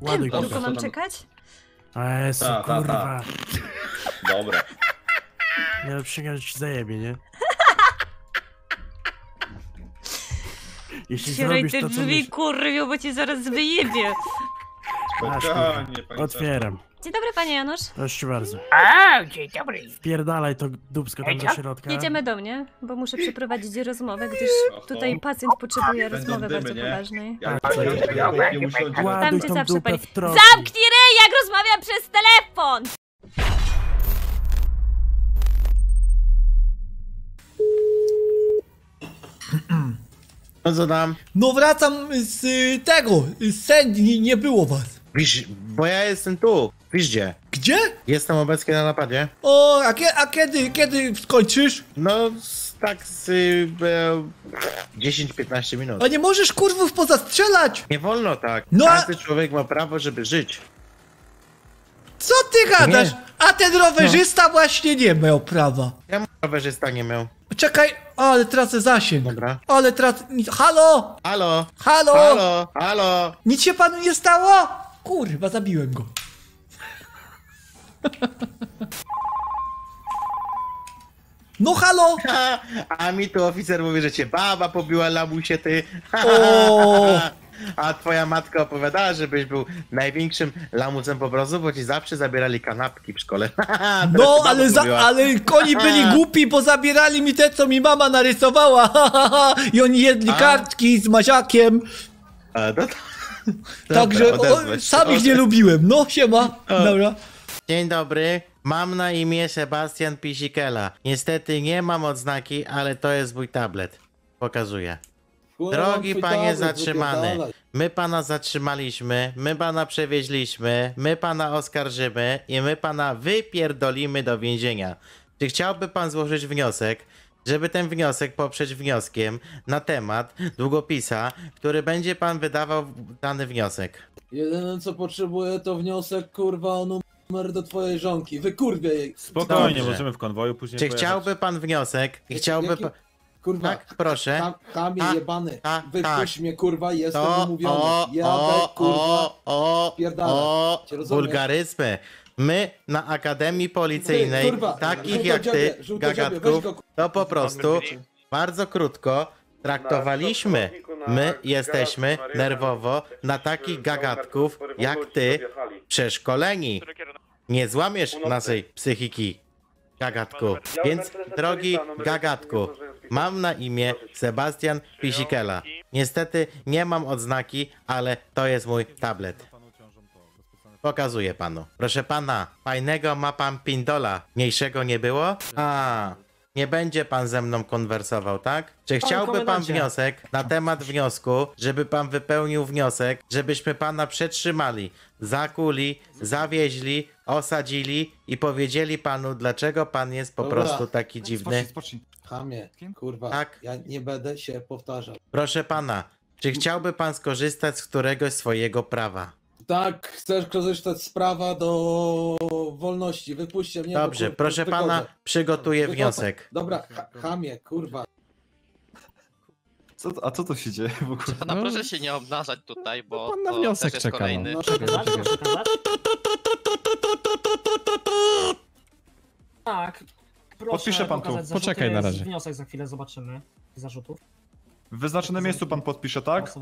Ładuj Długo kupę. mam czekać? Jezu, Ta. kurwa. Dobra. Nie no, przyjechać ci zajebie, nie? Jeśli Otwieraj zrobisz te to, co drzwi, myśl... kurwiu, bo cię zaraz wyjebie. Masz, Spokojnie, kurwa. pani Otwieram. Dzień dobry, panie Janusz. Proszę bardzo. Dzień dobry. Wpierdalaj to dupsko tam do środka. Jedziemy do mnie, bo muszę przeprowadzić rozmowę, gdyż tutaj pacjent potrzebuje Będą rozmowy dymy, bardzo nie? poważnej. Nie usiądzie. Ładuj Tam cię tą zawsze dupę pani... w troski. Zamknij ryj, jak rozmawiam przez telefon! No co tam? No wracam z tego, z sędzi, nie było was. Wiesz, bo ja jestem tu. Wiesz gdzie? Gdzie? Jestem obecnie na napadzie. O, a kiedy skończysz? No, tak z 10-15 minut. A nie możesz kurwów pozastrzelać! Nie wolno tak. No a- Każdy człowiek ma prawo, żeby żyć. Co ty gadasz? Nie. A ten rowerzysta właśnie nie miał prawa. Ja rowerzysta nie miał. Czekaj, ale tracę zasięg. Dobra. Ale tracę... Halo! Halo? Halo! Halo? Halo? Nic się panu nie stało? Kurwa, zabiłem go. No halo! A mi tu oficer mówi, że cię baba pobiła, lamusie ty. O! A twoja matka opowiadała, żebyś był największym lamusem po prostu, bo ci zawsze zabierali kanapki w szkole. Teraz No, cię baba pobiła. ale koni byli głupi, bo zabierali mi te, co mi mama narysowała. I oni jedli kartki z maziakiem. A, no to... Także Dobra, odezwę się. sam ich nie lubiłem. No, siema. Dobra. Dzień dobry, mam na imię Sebastian Pisikela. Niestety nie mam odznaki, ale to jest mój tablet. Pokazuję. Drogi panie zatrzymany, my pana zatrzymaliśmy, my pana przewieźliśmy, my pana oskarżymy i my pana wypierdolimy do więzienia. Czy chciałby pan złożyć wniosek, żeby ten wniosek poprzeć wnioskiem na temat długopisa, który będzie pan wydawał dany wniosek? Jedyne co potrzebuję to wniosek kurwa o numer do twojej żonki. Wykurwię jej. Spokojnie, Dobrze. możemy w konwoju później Czy pojechać. chciałby pan wniosek i chciałby Jaki- pan... Kurwa. Tak, proszę. Chamie Tak, jebany. tak, Wypuść mnie kurwa, jestem To, umówiony. Jadę kurwa. Spierdalać. Cię rozumiem? wulgaryzmy. My na Akademii Policyjnej, Ty, kurwa, takich jak ty, żółtodziobie, weź gagatków, go, to po prostu bardzo krótko traktowaliśmy. My jesteśmy nerwowo na takich gagatków jak ty przeszkoleni. Nie złamiesz naszej psychiki, gagatku. Więc, drogi gagatku, mam na imię Sebastian Pisikela. Niestety nie mam odznaki, ale to jest mój tablet. Pokazuję panu. Proszę pana, fajnego ma pan pindola. Mniejszego nie było? A, nie będzie pan ze mną konwersował, tak? Czy chciałby pan wniosek na temat wniosku, żeby pan wypełnił wniosek, żebyśmy pana przetrzymali, zakuli, zawieźli, osadzili i powiedzieli panu, dlaczego pan jest po Dobra. prostu taki dziwny? Chamie, kurwa. Tak. Ja nie będę się powtarzał. Proszę pana, czy chciałby pan skorzystać z któregoś swojego prawa? Tak, chcesz korzystać z prawa do wolności. Wypuśćcie mnie. Dobrze, bo, proszę pana, przygotuję Wychodzę. wniosek. Dobra, chamie, kurwa. A co to się dzieje w ogóle? No proszę się nie obnażać tutaj, bo pan na to wniosek też jest czeka, kolejny. no. Tak. Proszę Podpisze pan tu. pokazać zarzuty, Poczekaj na razie. Wniosek za chwilę zobaczymy. Zarzutów. W wyznaczonym miejscu pan podpisze, tak?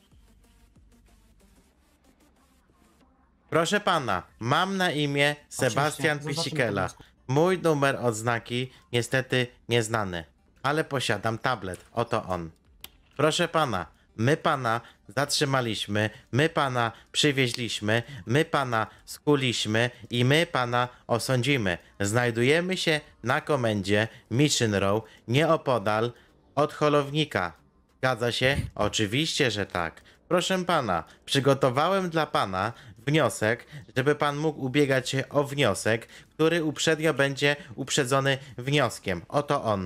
Proszę pana, mam na imię Sebastian Oczywiście, Pisikela. zaznaczmy Mój numer odznaki niestety nieznany, ale posiadam tablet. Oto on. Proszę pana, my pana zatrzymaliśmy, my pana przywieźliśmy, my pana skuliśmy i my pana osądzimy. Znajdujemy się na komendzie Mission Row, nieopodal od holownika. Zgadza się? Oczywiście, że tak. Proszę pana, przygotowałem dla pana wniosek, żeby pan mógł ubiegać się o wniosek, który uprzednio będzie uprzedzony wnioskiem. Oto on.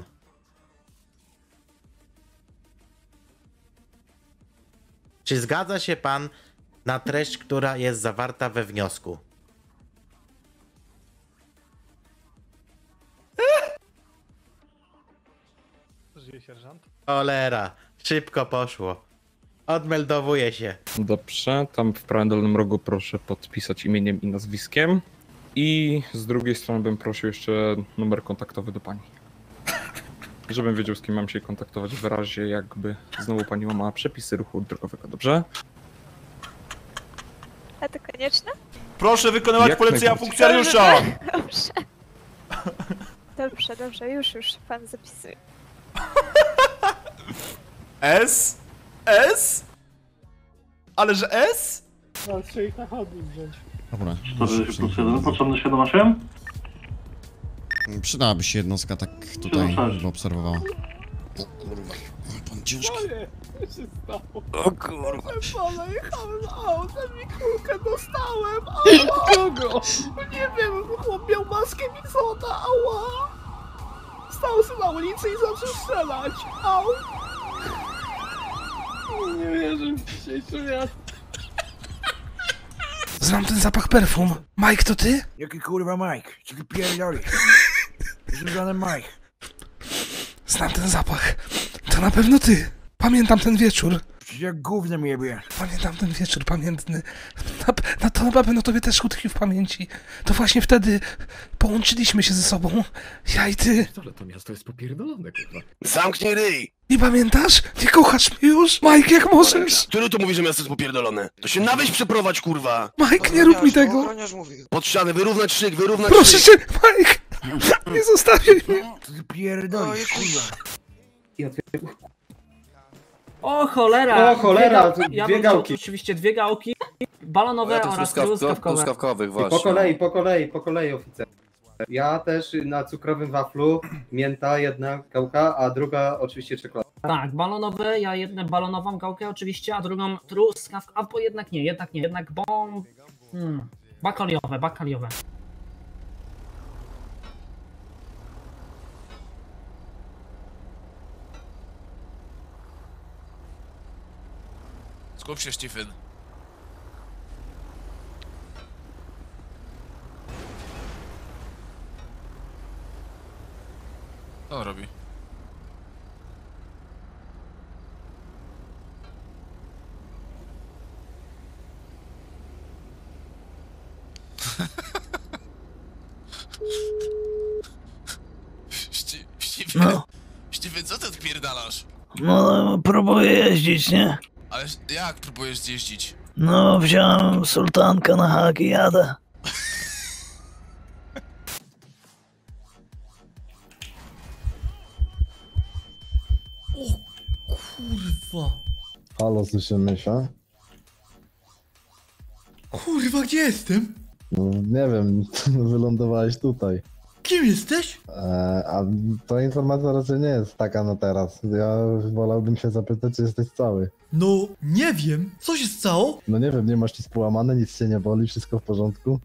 Czy zgadza się pan na treść, która jest zawarta we wniosku? Żyje sierżant? Cholera, szybko poszło. Odmeldowuję się. Dobrze, tam w prawym dolnym rogu proszę podpisać imieniem i nazwiskiem. I z drugiej strony bym prosił jeszcze numer kontaktowy do pani. Żebym wiedział, z kim mam się kontaktować w razie jakby znowu pani łamała przepisy ruchu drogowego, dobrze? A to konieczne? Proszę wykonywać Jak polecenia najbardziej. funkcjonariusza! Dobrze. Dobrze, już pan zapisuje. S? S? Ależ S? Dobra. Potrzebny 7-8? Przydałaby się jednostka tak tutaj, żeby obserwowała. O kurwa, pan ciężki. O kurwa. Pana jechałem autem i kulkę dostałem, a od kogo? Nie wiem, chłop miał maskę Mixota, ała! Stał sobie na ulicy i zaczął strzelać, au! Nie wierzę w dzisiejszy wiatr. Znam ten zapach perfum. Mike, to ty? Jaki kurwa Mike? Co ty pierdolisz? Żaden Mike. Znam ten zapach. To na pewno ty. Pamiętam ten wieczór. Jak gównem jebie. Pamiętam ten wieczór pamiętny. To na pewno tobie też utkwi w pamięci. To właśnie wtedy połączyliśmy się ze sobą. Ja i ty. Ale to miasto jest popierdolone, kurwa. Zamknij ryj. Nie pamiętasz? Nie kochasz mnie już? Mike, jak możesz? Który tu mówi, że miasto jest popierdolone? To się na wieś przeprowadź, kurwa! Mike, nie rób mi tego. Pod ścianę, wyrównać szyk, wyrównać Proszę cię, Mike. Nie zostawiaj mnie. Co ty pierdolisz, kurwa? O cholera! O cholera, Ja dwie bym chciał gałki. Oczywiście 2 gałki, balonowe oraz truskawkowe. Po kolei oficer. Ja też na cukrowym waflu, mięta jedna gałka, a druga oczywiście czekolada. Tak, balonowe, ja jedną balonową gałkę oczywiście, a drugą truskawkę, albo jednak nie, jednak bakaliowe. Skup się, Stephen. Co on robi? No. Stephen, co ty odpierdalasz? No, próbuję jeździć, nie? Ale jak próbujesz jeździć? No, wziąłem sultankę na hak i jadę. Kurwa. Halo, słyszymy się? Kurwa, gdzie jestem? No, nie wiem, wylądowałeś tutaj. Kim jesteś? A ta informacja raczej nie jest taka na teraz. Ja wolałbym się zapytać, czy jesteś cały. No, nie wiem. Co się stało? No nie wiem, nie masz nic połamane, nic cię nie boli, wszystko w porządku?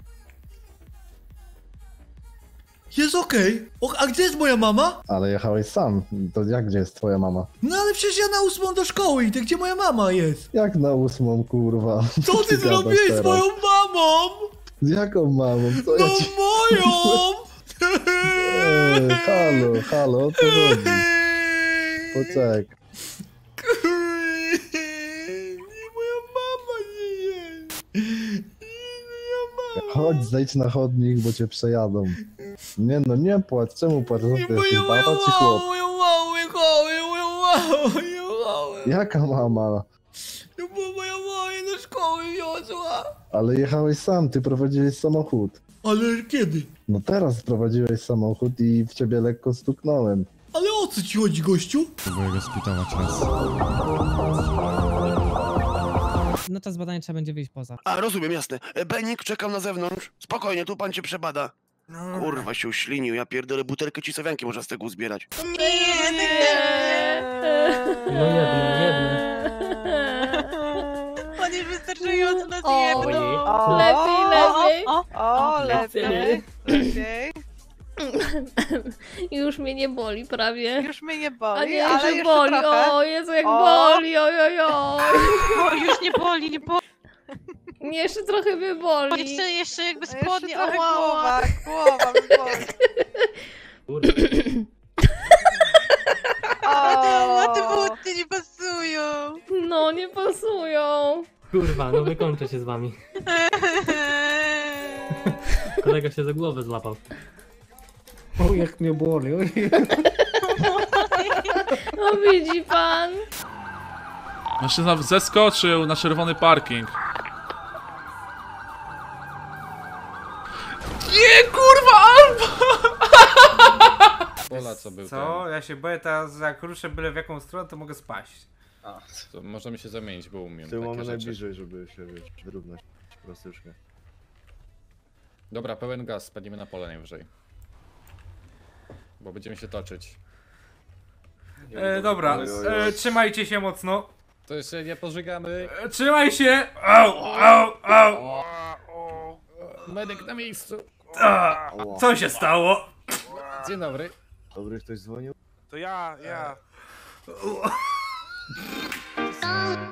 Jest okej. A gdzie jest moja mama? Ale jechałeś sam, to jak gdzie jest twoja mama? No ale przecież ja na 8 do szkoły idę, gdzie moja mama jest? Jak na 8, kurwa? Co ty zrobiłeś z moją mamą? Z jaką mamą? Co No ja ci... moją! Halo, o co chodzi? Poczekaj. Nie, moja mama nie jest. Chodź, zejdź na chodnik, bo cię przejadą. Nie no, nie płacz, czemu płacz? Co ty jesteś, Moja baba czy chłop? mama. Jaka mama? No bo moja mama mnie do szkoły wiozła. Ale jechałeś sam, ty prowadziłeś samochód. Ale kiedy? No teraz prowadziłeś samochód i w ciebie lekko stuknąłem. Ale o co ci chodzi, gościu? Próbuję go spitować raz. No to z badania trzeba będzie wyjść poza. A, rozumiem, jasne. Benik, czekam na zewnątrz. Spokojnie, tu pan cię przebada. Kurwa, się uślinił, ja pierdolę, butelkę cisowianki można z tego uzbierać. No jedno. On jest wystarczająco na O, jedno. lepiej. Lepiej. Już mnie nie boli prawie. Już mnie nie A boli, nie, ale że jeszcze boli. trochę. O Jezu, jak boli, ojojoj. O, już nie boli. Nie, jeszcze trochę mnie boli. Jeszcze jakby spodnie, głowa mi boli. A ty buty Naprawdę nie pasują. No, nie pasują. Kurwa, no wykończę się z wami. Kolega się za głowę złapał. O, jak mnie boli. No widzi pan. Mężczyzna zeskoczył na czerwony parking. Nie, kurwa, Pola, co był Co? Ja się boję teraz, że jak ruszę byle w jaką stronę, to mogę spaść. To możemy się zamienić, bo umiem Ty mamy takie rzeczy. najbliżej, żeby się wyrównać plastycznie. Dobra, pełen gaz, spadniemy na pole najwyżej. Bo będziemy się toczyć. Dobra, trzymajcie się mocno. To jeszcze nie pożygamy. Trzymaj się! Au! Medyk na miejscu. Co się stało? Dzień dobry. Dobry, ktoś dzwonił? To ja.